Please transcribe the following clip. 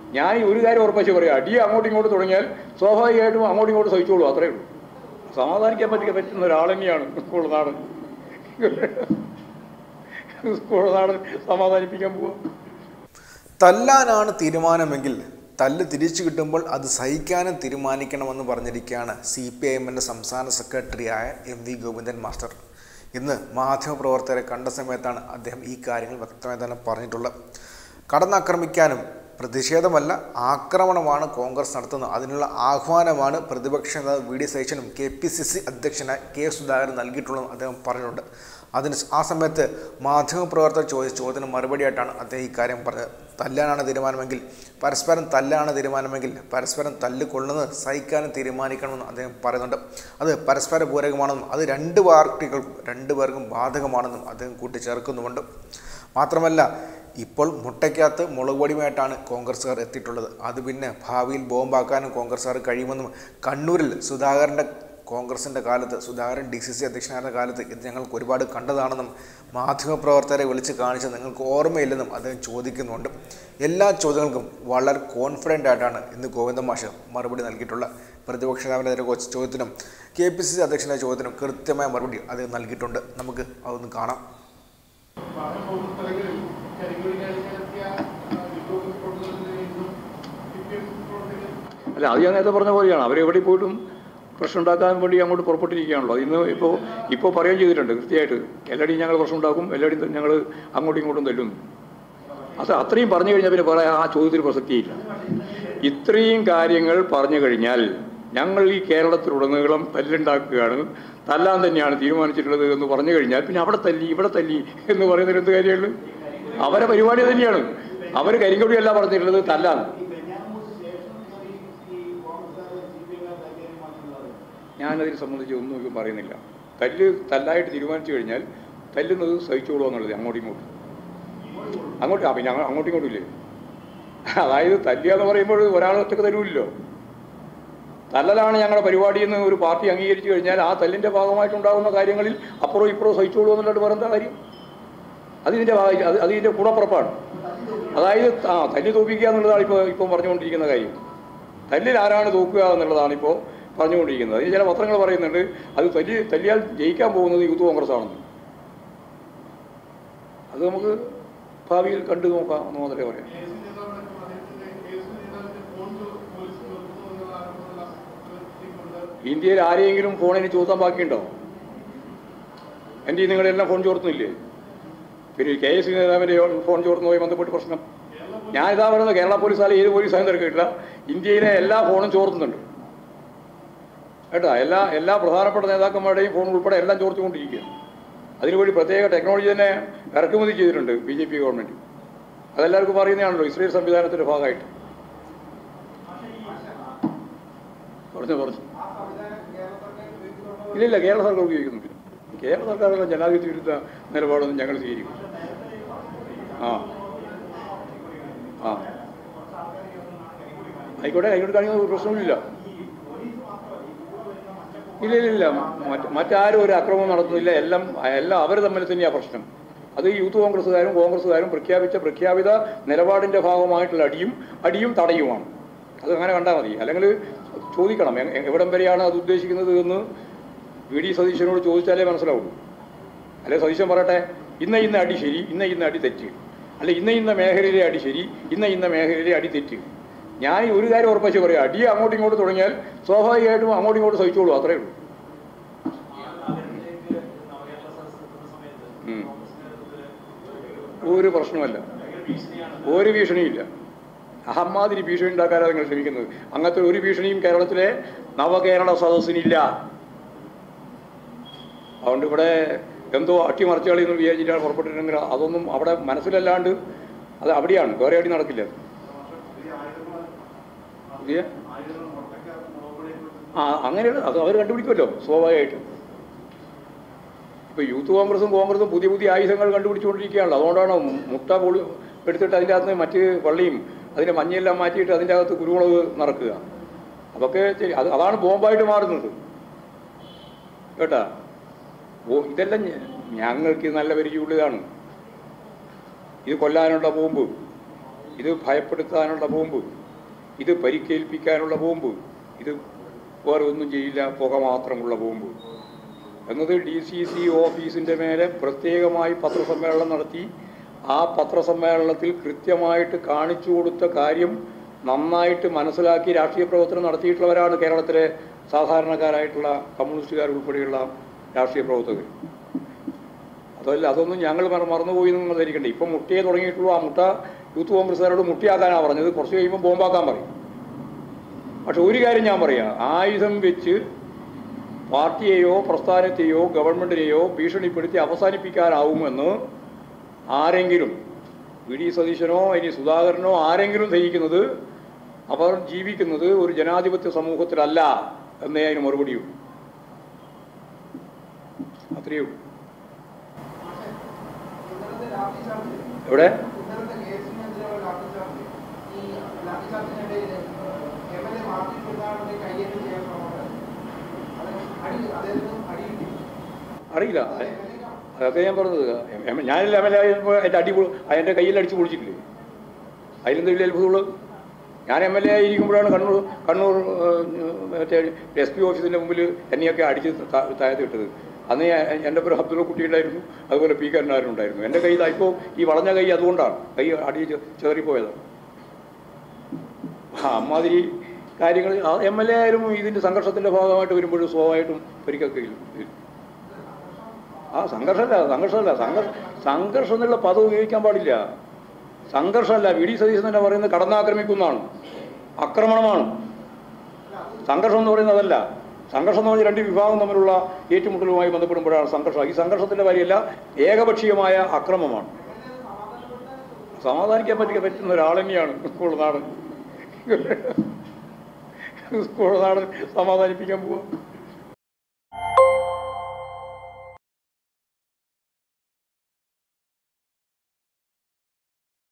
ഞാൻ ഈ ഒരു കാര്യം ഉറപ്പിച്ച് പറയാം, അടി അങ്ങോട്ടും ഇങ്ങോട്ട് തുടങ്ങിയാൽ സ്വാഭാവികമായിട്ടും അങ്ങോട്ടും ഇങ്ങോട്ട് സഹിച്ചോളൂ, അത്രയേ ഉള്ളൂ. സമാധാനിക്കാൻ പറ്റുന്ന ഒരാൾ തന്നെയാണ് സ്കൂൾനാട്. സ്കൂൾനാട് സമാധാനിപ്പിക്കാൻ പോവുക. തല്ലാനാണ് തീരുമാനമെങ്കിൽ തല്ല് തിരിച്ചു കിട്ടുമ്പോൾ അത് സഹിക്കാനും തീരുമാനിക്കണമെന്ന് പറഞ്ഞിരിക്കുകയാണ് CPIMൻ്റെ സംസ്ഥാന സെക്രട്ടറിയായ MV ഗോവിന്ദൻ മാസ്റ്റർ. ഇന്ന് മാധ്യമപ്രവർത്തകരെ കണ്ട സമയത്താണ് അദ്ദേഹം ഈ കാര്യങ്ങൾ വ്യക്തമായി തന്നെ പറഞ്ഞിട്ടുള്ളത്. കടന്നാക്രമിക്കാനും പ്രതിഷേധമല്ല, ആക്രമണമാണ് കോൺഗ്രസ് നടത്തുന്നത്. അതിനുള്ള ആഹ്വാനമാണ് പ്രതിപക്ഷ നേതാവ് VD സതീശനും KPCC അധ്യക്ഷനായ K സുധാകരൻ നൽകിയിട്ടുള്ളതെന്ന് അദ്ദേഹം പറഞ്ഞിട്ടുണ്ട്. ആ സമയത്ത് മാധ്യമപ്രവർത്തകർ ചോദിച്ച ചോദ്യത്തിന് മറുപടിയായിട്ടാണ് അദ്ദേഹം ഈ കാര്യം പറഞ്ഞത്. തല്ലാനാണ് തീരുമാനമെങ്കിൽ പരസ്പരം തല്ല് കൊള്ളുന്നത് സഹിക്കാനും തീരുമാനിക്കണമെന്ന് അദ്ദേഹം പറയുന്നുണ്ട്. അത് പരസ്പര പൂരകമാണെന്നും അത് രണ്ടു പേർക്കും ബാധകമാണെന്നും അദ്ദേഹം കൂട്ടിച്ചേർക്കുന്നുമുണ്ട്. മാത്രമല്ല, ഇപ്പോൾ മുട്ടയ്ക്കകത്ത് മുളക് പൊടിയുമായിട്ടാണ് കോൺഗ്രസ്സുകാർ എത്തിയിട്ടുള്ളത്. അത് പിന്നെ ഭാവിയിൽ ബോംബാക്കാനും കോൺഗ്രസ്സുകാർ കഴിയുമെന്നും കണ്ണൂരിൽ കോൺഗ്രസിൻ്റെ കാലത്ത് സുധാകരൻ DCC അധ്യക്ഷനായിരുന്ന കാലത്ത് ഇത് ഞങ്ങൾക്ക് ഒരുപാട് കണ്ടതാണെന്നും മാധ്യമപ്രവർത്തകരെ വിളിച്ച് കാണിച്ച് നിങ്ങൾക്ക് ഓർമ്മയില്ലെന്നും അദ്ദേഹം ചോദിക്കുന്നുണ്ട്. എല്ലാ ചോദ്യങ്ങൾക്കും വളരെ കോൺഫിഡൻ്റ് ആയിട്ടാണ് ഇന്ന് ഗോവിന്ദൻ മാഷ് മറുപടി നൽകിയിട്ടുള്ളത്. പ്രതിപക്ഷ നേതാവിനെതിരെ ചോദ്യത്തിനും KPCC അധ്യക്ഷൻ്റെ ചോദ്യത്തിനും കൃത്യമായ മറുപടി അദ്ദേഹം നൽകിയിട്ടുണ്ട്. നമുക്ക് അതൊന്ന് കാണാം. അല്ല, അത് ഞാൻ നേരത്തെ പറഞ്ഞ പോലെയാണ്. അവരെവിടെ പോയിട്ടും പ്രശ്നം ഉണ്ടാക്കാൻ വേണ്ടി അങ്ങോട്ട് പുറപ്പെട്ടിരിക്കുകയാണല്ലോ. ഇന്ന് ഇപ്പോൾ പറയുകയും ചെയ്തിട്ടുണ്ട് കൃത്യമായിട്ട്, എല്ലാവരും ഞങ്ങൾ പ്രശ്നം ഉണ്ടാക്കും, എല്ലാവരും ഞങ്ങൾ അങ്ങോട്ടും ഇങ്ങോട്ടും തല്ലുന്നു. അത്രയും പറഞ്ഞു കഴിഞ്ഞാൽ പിന്നെ പറയാൻ ആ ചോദ്യത്തിന് പ്രസക്തിയില്ല. ഇത്രയും കാര്യങ്ങൾ പറഞ്ഞു കഴിഞ്ഞാൽ ഞങ്ങൾ ഈ കേരളത്തിലുടനീളം തല്ലുണ്ടാക്കുകയാണ്, തല്ലാൻ തന്നെയാണ് തീരുമാനിച്ചിട്ടുള്ളത് എന്ന് പറഞ്ഞു കഴിഞ്ഞാൽ പിന്നെ അവിടെ തല്ലി ഇവിടെ തല്ലി എന്ന് പറയുന്നതിൽ എന്ത് കാര്യമുള്ളൂ? അവരെ പരിപാടി തന്നെയാണ്. അവർ കരിങ്കൊടിയല്ല പറഞ്ഞിട്ടുള്ളത്, തല്ലാണ്. ഞാനതിനെ സംബന്ധിച്ച് ഒന്നും പറയുന്നില്ല. തല്ലായിട്ട് തീരുമാനിച്ചു കഴിഞ്ഞാൽ തല്ലുന്നത് സഹിച്ചോളൂ എന്നുള്ളത് അങ്ങോട്ടും പിന്നെ അങ്ങോട്ടും ഇങ്ങോട്ടും ഇല്ലേ. അതായത് തല്ലുക എന്ന് പറയുമ്പോൾ ഒരാൾ ഒറ്റക്ക് തരൂല്ലോ. തല്ലലാണ് ഞങ്ങളുടെ പരിപാടി എന്ന് ഒരു പാർട്ടി അംഗീകരിച്ചു കഴിഞ്ഞാൽ ആ തല്ലിൻ്റെ ഭാഗമായിട്ടുണ്ടാകുന്ന കാര്യങ്ങളിൽ അപ്പുറവും ഇപ്പുറവും സഹിച്ചോളൂ എന്നുള്ളത് വേറെന്താ കാര്യം? അതിൻ്റെ കൂടപ്പുറപ്പാണ്. അതായത് തല്ലി തോൽപ്പിക്കുക എന്നുള്ളതാണ് ഇപ്പം പറഞ്ഞുകൊണ്ടിരിക്കുന്ന കാര്യം. തല്ലിൽ ആരാണ് തോക്കുക എന്നുള്ളതാണ് ഇപ്പോൾ പറഞ്ഞുകൊണ്ടിരിക്കുന്നത്. ചില പത്രങ്ങൾ പറയുന്നുണ്ട് അത് തല്ലിയാൽ ജയിക്കാൻ പോകുന്നത് യൂത്ത് കോൺഗ്രസ് ആണെന്ന്. അത് നമുക്ക് ഭാവിയിൽ കണ്ടു നോക്കാം എന്ന് മാത്രമേ പറയാം. ഇന്ത്യയിൽ ആരെയെങ്കിലും ഫോണിന് ചോർത്താൻ ബാക്കിയുണ്ടോ? എൻ്റെ നിങ്ങളെല്ലാം ഫോൺ ചോർത്തുന്നില്ലേ? പിന്നെ KS നേതാവിൻ്റെ ഫോൺ ചോർത്തുന്നതുമായി ബന്ധപ്പെട്ട് പ്രശ്നം ഞാനിതാ പറയുന്നത്, കേരള പോലീസായാലും ഏത് പോലീസായാലും തിരക്കിട്ടില്ല, ഇന്ത്യയിലെ എല്ലാ ഫോണും ചോർത്തുന്നുണ്ട് കേട്ടോ. എല്ലാ പ്രധാനപ്പെട്ട നേതാക്കന്മാരുടെയും ഫോൺ ഉൾപ്പെടെ എല്ലാം ചോർത്തുകൊണ്ടിരിക്കുക. അതിനുവേണ്ടി പ്രത്യേക ടെക്നോളജി തന്നെ ഇറക്കുമതി ചെയ്തിട്ടുണ്ട് BJP ഗവൺമെൻറ്. അതെല്ലാവർക്കും അറിയുന്നതാണല്ലോ, ഇസ്രയേൽ സംവിധാനത്തിൻ്റെ ഭാഗമായിട്ട്. പറഞ്ഞു ഇല്ല, കേരള സർക്കാർ ഉപയോഗിക്കുന്നില്ല. കേരള സർക്കാരുള്ള ജനാധിപത്യ വിരുദ്ധ നിലപാടൊന്നും ഞങ്ങൾ സ്വീകരിക്കും. ആയിക്കോട്ടെ, അതിനോട് കാണിക്കുന്ന പ്രശ്നമില്ല. ഇല്ല, മറ്റാരും ഒരു അക്രമം നടത്തുന്നില്ല. എല്ലാം അവർ തമ്മിൽ തന്നെയാണ് പ്രശ്നം. അത് യൂത്ത് കോൺഗ്രസ്സുകാരും പ്രഖ്യാപിത നിലപാടിൻ്റെ ഭാഗമായിട്ടുള്ള അടിയും തടയുമാണ്. അത് അങ്ങനെ കണ്ടാൽ മതി. അല്ലെങ്കിൽ ചോദിക്കണം എവിടം വരെയാണ് അത് ഉദ്ദേശിക്കുന്നത് എന്ന് VD സതീശനോട് ചോദിച്ചാലേ മനസ്സിലാവുള്ളൂ. അല്ലെ സതീശൻ പറയട്ടെ, ഇന്ന അടി ശരി, ഇന്ന അടി തെറ്റ്, അല്ലെ ഇന്ന മേഖലയിലെ അടി ശരി, ഇന്ന മേഖലയിലെ അടി തെറ്റ്. ഞാൻ ഈ ഒരു കാര്യം ഉറപ്പിച്ച് പറയാം, അടി അങ്ങോട്ടും ഇങ്ങോട്ട് തുടങ്ങിയാൽ സ്വാഭാവികമായിട്ടും അങ്ങോട്ടും ഇങ്ങോട്ട് സഹിച്ചോളൂ, അത്രയേ ഉള്ളൂ. ഒരു പ്രശ്നമല്ല, ഒരു ഭീഷണിയില്ല. അഹമ്മാതിരി ഭീഷണി ഉണ്ടാക്കാനാണ് നിങ്ങൾ ശ്രമിക്കുന്നത്. അങ്ങനത്തെ ഒരു ഭീഷണിയും കേരളത്തിലെ നവകേരള സദസ്സിനില്ല. അതുകൊണ്ട് ഇവിടെ എന്തോ അട്ടിമറിച്ചുകളി എന്ന് വിചാരിച്ചിട്ടാണ് പുറപ്പെട്ടിട്ടുണ്ടെങ്കിൽ അതൊന്നും അവിടെ മനസ്സിലല്ലാണ്ട് അത് അവിടെയാണ്, വേറെ അടി നടക്കില്ല. അങ്ങനെയാണ് അത് അവർ കണ്ടുപിടിക്കുമല്ലോ സ്വാഭാവികമായിട്ട്. ഇപ്പോൾ യൂത്ത് കോൺഗ്രസും പുതിയ ആയുധങ്ങൾ കണ്ടുപിടിച്ചുകൊണ്ടിരിക്കുകയാണല്ലോ. അതുകൊണ്ടാണ് മുട്ട എടുത്തിട്ട് അതിൻ്റെ അകത്ത് മറ്റ് പള്ളിയും അതിൻ്റെ മഞ്ഞയെല്ലാം മാറ്റിയിട്ട് അതിൻ്റെ അകത്ത് കുരുമുളക് നിറക്കുക. അതൊക്കെ അതാണ് ബോംബായിട്ട് മാറുന്നത് കേട്ടാ. ഇതെല്ലാം ഞങ്ങൾക്ക് നല്ല പരിചയമുള്ളതാണ്. ഇത് കൊല്ലാനുള്ള ബോംബ് ഇത് ഭയപ്പെടുത്താനുള്ള ബോംബ്, ഇത് പരിക്കേൽപ്പിക്കാനുള്ള ബോംബ്, ഇത് വേറെ ഒന്നും ചെയ്യില്ല, പുക മാത്രമുള്ള ബോംബ് എന്നത് DCC ഓഫീസിൻ്റെ മേലെ പ്രത്യേകമായി പത്രസമ്മേളനം നടത്തി ആ പത്രസമ്മേളനത്തിൽ കൃത്യമായിട്ട് കാണിച്ചു കൊടുത്ത കാര്യം നന്നായിട്ട് മനസ്സിലാക്കി രാഷ്ട്രീയ പ്രവർത്തനം നടത്തിയിട്ടുള്ളവരാണ് കേരളത്തിലെ സാധാരണക്കാരായിട്ടുള്ള കമ്മ്യൂണിസ്റ്റുകാർ ഉൾപ്പെടെയുള്ള രാഷ്ട്രീയ പ്രവർത്തകർ. അതൊന്നും ഞങ്ങൾ മറന്നുപോയി എന്ന് നിങ്ങൾ ധരിക്കണ്ടേ. ഇപ്പം മുട്ടിയെ തുടങ്ങിയിട്ടുള്ളൂ. ആ മുട്ട യൂത്ത് കോൺഗ്രസ്സുകാരോട് മുട്ടിയാക്കാനാണ് പറഞ്ഞത്. കുറച്ച് കഴിയുമ്പോൾ ബോംബാക്കാൻ പറയും. പക്ഷെ ഒരു കാര്യം ഞാൻ പറയാം, ആയുധം വെച്ച് പാർട്ടിയെയോ പ്രസ്ഥാനത്തെയോ ഗവൺമെൻറ്റിനെയോ ഭീഷണിപ്പെടുത്തി അവസാനിപ്പിക്കാനാവുമെന്ന് ആരെങ്കിലും, VD സതീശനോ ഇനി സുധാകരനോ ആരെങ്കിലും ധരിക്കുന്നത് അവർ ജീവിക്കുന്നത് ഒരു ജനാധിപത്യ സമൂഹത്തിലല്ല എന്നേ അതിന് മറുപടിയുള്ളൂ. അത്രയേ ഉള്ളൂ. എവിടെ അറിയില്ല. അതൊക്കെ ഞാൻ പറഞ്ഞത്. ഞാനില്ല MLA ആയപ്പോൾ എൻ്റെ കയ്യിൽ അടിച്ച് പൊളിച്ചിട്ടില്ലേ? അതിലെന്ത് വലിയ അത്ഭുതമുള്ളൂ? ഞാൻ MLA ആയിരിക്കുമ്പോഴാണ് കണ്ണൂർ മറ്റേ SP ഓഫീസിൻ്റെ മുമ്പിൽ എന്നെയൊക്കെ അടിച്ച് താഴത്ത് ഇട്ടത്. അന്ന് എൻ്റെ പേര് അബ്ദുള്ള കുട്ടി ഉണ്ടായിരുന്നു, അതുപോലെ P കരുണാകരൻ ഉണ്ടായിരുന്നു. എൻ്റെ കൈ ഇപ്പോൾ ഈ വളഞ്ഞ കൈ അതുകൊണ്ടാണ്, കൈ അടിച്ച് ചേറിപ്പോയതാണ്. അമ്മാതിരി കാര്യങ്ങൾ MLA ആയാലും ഇതിൻ്റെ സംഘർഷത്തിൻ്റെ ഭാഗമായിട്ട് വരുമ്പോഴും സ്വാഭാവികമായിട്ടും പരിക്കൊക്കെ ഇല്ല. സംഘർഷം എന്നുള്ള പദം ഉപയോഗിക്കാൻ പാടില്ല. സംഘർഷമല്ല, VD സതീശൻ തന്നെ പറയുന്നത് കടന്നാക്രമിക്കുന്നതാണ്, ആക്രമണമാണ്. സംഘർഷം എന്ന് പറയുന്നത് അതല്ല. സംഘർഷം എന്ന് പറഞ്ഞാൽ രണ്ട് വിഭാഗം തമ്മിലുള്ള ഏറ്റുമുട്ടലുമായി ബന്ധപ്പെടുമ്പോഴാണ് സംഘർഷം. ഈ സംഘർഷത്തിൻ്റെ കാര്യമല്ല, ഏകപക്ഷീയമായ അക്രമമാണ്. സമാധാനിക്കാൻ പറ്റുന്ന ഒരാൾ തന്നെയാണ് സ്കൂൾ നാടൻ സമാധാനിപ്പിക്കാൻ പോവുക.